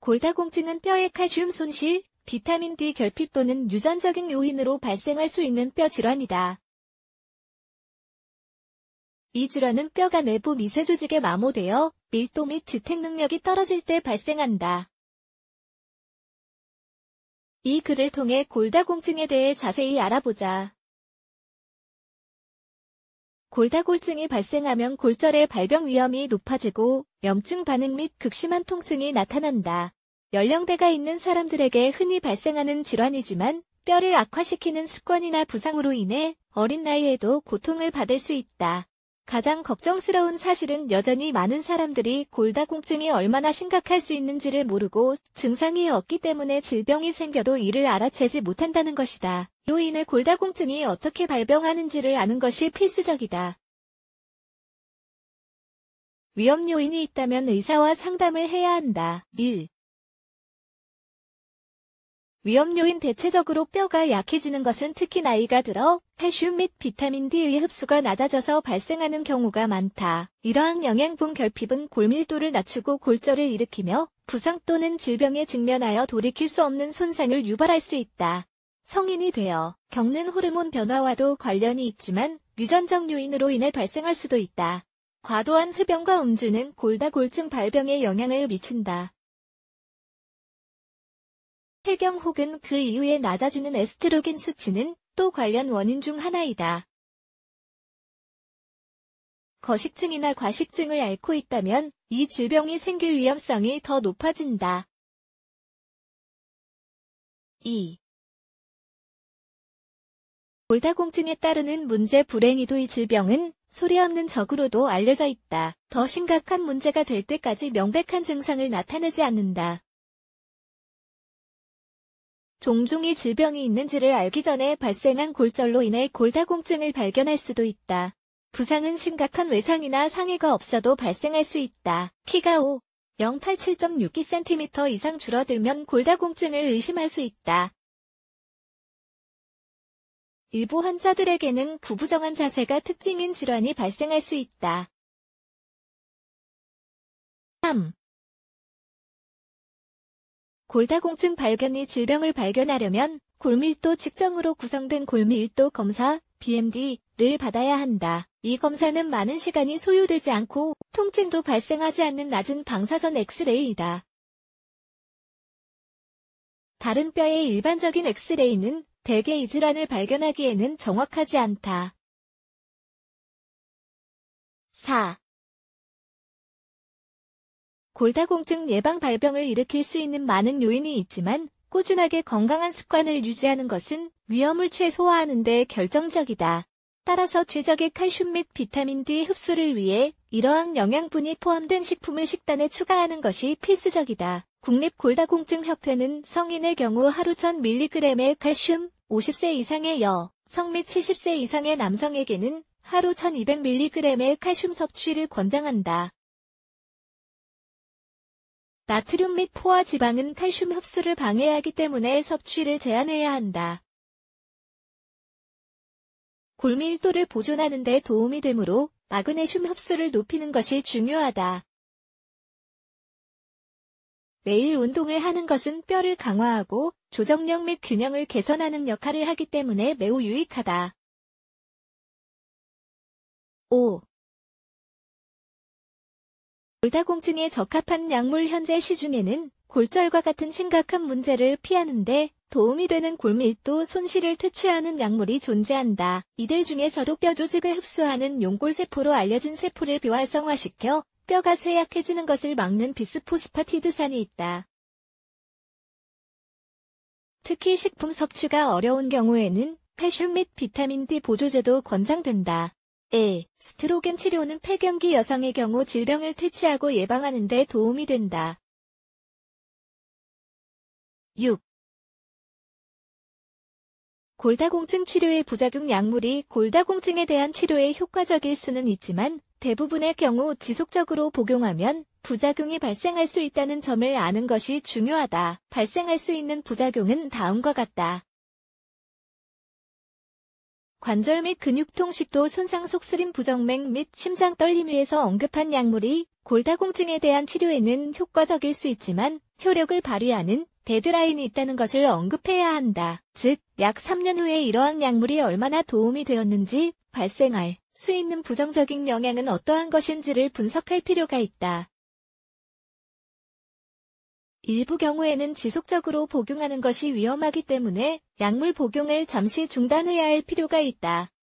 골다공증은 뼈의 칼슘 손실, 비타민 D 결핍 또는 유전적인 요인으로 발생할 수 있는 뼈 질환이다. 이 질환은 뼈가 내부 미세 조직에 마모되어 밀도 및 지탱 능력이 떨어질 때 발생한다. 이 글을 통해 골다공증에 대해 자세히 알아보자. 골다공증이 발생하면 골절의 발병 위험이 높아지고 염증 반응 및 극심한 통증이 나타난다. 연령대가 있는 사람들에게 흔히 발생하는 질환이지만 뼈를 악화시키는 습관이나 부상으로 인해 어린 나이에도 고통을 받을 수 있다. 가장 걱정스러운 사실은 여전히 많은 사람들이 골다공증이 얼마나 심각할 수 있는지를 모르고 증상이 없기 때문에 질병이 생겨도 이를 알아채지 못한다는 것이다. 이로 인해 골다공증이 어떻게 발병하는지를 아는 것이 필수적이다. 위험 요인이 있다면 의사와 상담을 해야 한다. 1. 위험 요인 대체적으로 뼈가 약해지는 것은 특히 나이가 들어 칼슘 및 비타민 D의 흡수가 낮아져서 발생하는 경우가 많다. 이러한 영양분 결핍은 골밀도를 낮추고 골절을 일으키며 부상 또는 질병에 직면하여 돌이킬 수 없는 손상을 유발할 수 있다. 성인이 되어 겪는 호르몬 변화와도 관련이 있지만 유전적 요인으로 인해 발생할 수도 있다. 과도한 흡연과 음주는 골다공증 발병에 영향을 미친다. 폐경 혹은 그 이후에 낮아지는 에스트로겐 수치는 또 관련 원인 중 하나이다. 거식증이나 과식증을 앓고 있다면 이 질병이 생길 위험성이 더 높아진다. 2. 골다공증에 따르는 문제 불행히도 이 질병은 소리 없는 적으로도 알려져 있다. 더 심각한 문제가 될 때까지 명백한 증상을 나타내지 않는다. 종종 이 질병이 있는지를 알기 전에 발생한 골절로 인해 골다공증을 발견할 수도 있다. 부상은 심각한 외상이나 상해가 없어도 발생할 수 있다. 키가 0.87.62cm 이상 줄어들면 골다공증을 의심할 수 있다. 일부 환자들에게는 구부정한 자세가 특징인 질환이 발생할 수 있다. 3. 골다공증 발견이 질병을 발견하려면 골밀도 측정으로 구성된 골밀도 검사, BMD를 받아야 한다. 이 검사는 많은 시간이 소요되지 않고 통증도 발생하지 않는 낮은 방사선 엑스레이이다. 다른 뼈의 일반적인 엑스레이는 대개 이 질환을 발견하기에는 정확하지 않다. 4. 골다공증 예방 발병을 일으킬 수 있는 많은 요인이 있지만 꾸준하게 건강한 습관을 유지하는 것은 위험을 최소화하는 데 결정적이다. 따라서 최적의 칼슘 및 비타민 D 흡수를 위해 이러한 영양분이 포함된 식품을 식단에 추가하는 것이 필수적이다. 국립골다공증협회는 성인의 경우 하루 1000mg의 칼슘, 50세 이상의 여성 및 70세 이상의 남성에게는 하루 1200mg의 칼슘 섭취를 권장한다. 나트륨 및 포화 지방은 칼슘 흡수를 방해하기 때문에 섭취를 제한해야 한다. 골밀도를 보존하는 데 도움이 되므로 마그네슘 흡수를 높이는 것이 중요하다. 매일 운동을 하는 것은 뼈를 강화하고 조정력 및 균형을 개선하는 역할을 하기 때문에 매우 유익하다. 5. 골다공증에 적합한 약물 현재 시중에는 골절과 같은 심각한 문제를 피하는 데 도움이 되는 골밀도 손실을 퇴치하는 약물이 존재한다. 이들 중에서도 뼈 조직을 흡수하는 용골세포로 알려진 세포를 비활성화시켜 뼈가 쇠약해지는 것을 막는 비스포스파티드산이 있다. 특히 식품 섭취가 어려운 경우에는 칼슘 및 비타민 D 보조제도 권장된다. 에스트로겐 치료는 폐경기 여성의 경우 질병을 퇴치하고 예방하는 데 도움이 된다. 6. 골다공증 치료의 부작용 약물이 골다공증에 대한 치료에 효과적일 수는 있지만 대부분의 경우 지속적으로 복용하면 부작용이 발생할 수 있다는 점을 아는 것이 중요하다. 발생할 수 있는 부작용은 다음과 같다. 관절 및 근육통식도 손상 속쓰림 부정맥 및 심장 떨림 위에서 언급한 약물이 골다공증에 대한 치료에는 효과적일 수 있지만 효력을 발휘하는 데드라인이 있다는 것을 언급해야 한다. 즉, 약 3년 후에 이러한 약물이 얼마나 도움이 되었는지, 발생할 수 있는 부정적인 영향은 어떠한 것인지를 분석할 필요가 있다. 일부 경우에는 지속적으로 복용하는 것이 위험하기 때문에 약물 복용을 잠시 중단해야 할 필요가 있다.